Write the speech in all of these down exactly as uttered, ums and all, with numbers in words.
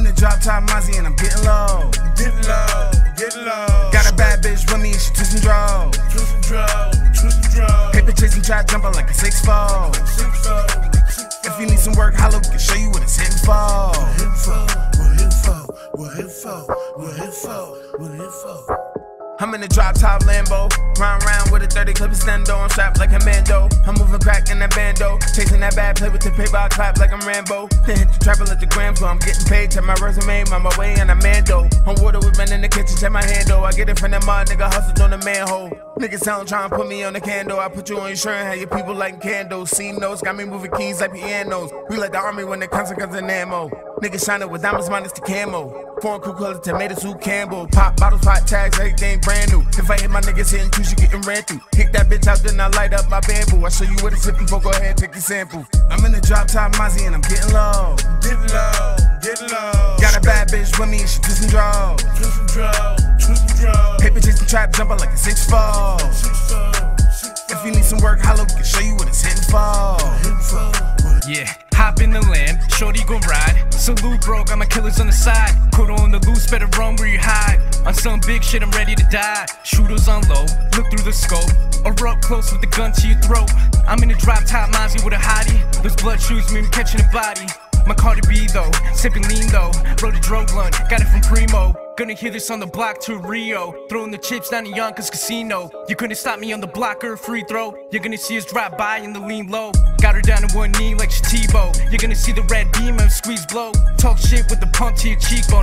the drop top Mozzie and I'm getting low. Getting low, getting low. Got a bad bitch with me and she twist and draw. Twist and draw, twist and draw. Paper chasing trap jumping like a six four. Six four, six four. If you need some work, holla, we can show you what it's hitting for. What hit for? What hit for? What hit for? What hit for? What hit for? I'm in the drop top Lambo, round round with a thirty clip stendo. I'm strapped like a Mando. I'm moving crack in that bando, chasing that bad play with the paper. I clap like I'm Rambo. Then hit the trap and let the grams go. I'm getting paid, check my resume, on my way and I'm Mando. On water with men in the kitchen, check my handle. I get it from that mud, nigga hustled on the manhole. Niggas sound trying to put me on the candle. I put you on your shirt and have your people lighting candles. C notes got me moving keys like pianos. We like the army when it comes to guns and ammo. Niggas shining with diamonds minus the camo. Foreign crew colors, tomato soup, Campbell. Pop bottles, hot tags, everything brand new. If I hit my niggas hitting two, she getting ran through. Kick that bitch out, then I light up my bamboo. I show you what it's sipping for, go ahead, take your sample. I'm in the drop top Mozzie and I'm getting low. Getting low, getting low. Got a bad bitch with me and she twist and draw. Twist and draw, twist and draw. Paper chasing trap jumping like a six four. Six four, six four. If you need some work, holla, we can show you what it's hitting for. Yeah, hop in the land, shorty gon' ride. Salute, bro, got my killers on the side. Coat on the loose, better run where you hide. On some big shit, I'm ready to die. Shooters on low, look through the scope. Or up close with the gun to your throat. I'm in a drop top Mozzie with a hottie. Those blood shoes mean catching a body. My Cardi B though, sipping lean though. Wrote a drogue blunt, got it from Primo. Gonna hear this on the block to Rio. Throwing the chips down to Yonkers Casino. You couldn't stop me on the block or a free throw. You're gonna see us drop by in the lean low. Got her down to one knee like Tebow. You're gonna see the red beam and squeeze blow. Talk shit with the pump to your cheekbone.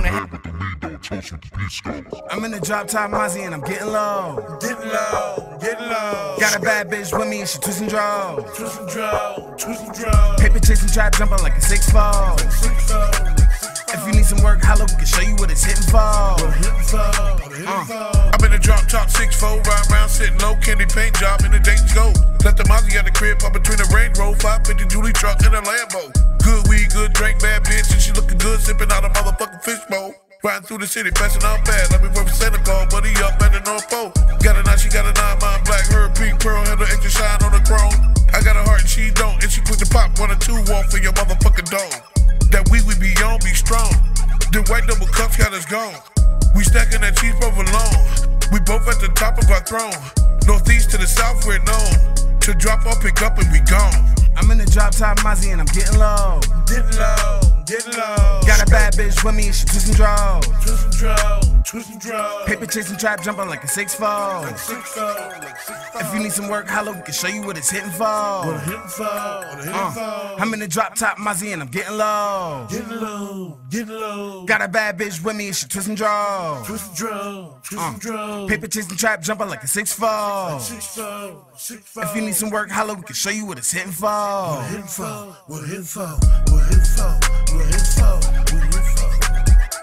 I'm in the drop top Mozzie and I'm getting low. Getting low, getting low. Got a bad bitch with me and she twist and draw. Twist and draw, twist and draw. Paper chasing trap jumping like a six four. Six four. If you need some work, holla, we can show you what it's hitting for. Uh. I'm in the drop top six four, ride round sitting low, candy paint job in the Dayton's Gold. Left the Mozzie at the crib, up between the Range Rover, five fifty Julie truck and a Lambo. Good weed, good drink, bad bitch, and she looking good, sipping out a motherfucking fishbowl. Riding through the city, passing out bad, like we went from Santa Claus, buddy up at the North Pole. Got a nine, she got a nine, mine black, her pink pearl, had her extra shine on the chrome. I got a heart and she don't, and she quick to pop one or two, one for your motherfucking dome. That weed we be on, be strong. The white double cups got us gone. We stacking that cheese over long. We both at the top of our throne. Northeast to the south, we're known. To drop off, pick up, and we gone. I'm in the drop top Mozzie and I'm getting low. Getting low, getting low. Got a bad bitch with me and she twist and draw. Twist and draw, twist and draw. Paper chasing trap jumping like a six four. Like six four, like six four. If you need some work, holla, we can show you what it's hitting for. What hitting for? What hitting Uh, for? I'm in the drop top Mozzie and I'm getting low. Getting low, getting low. Got a bad bitch with me and she twist and draw. Twist and draw, twist Uh, and draw. Paper chasing trap jumping like a six four. Six four, six four. If you need some work, holla, we can show you what it's hitting for. What hitting for? What hitting for? What hitting for? What hitting for? What hitting for?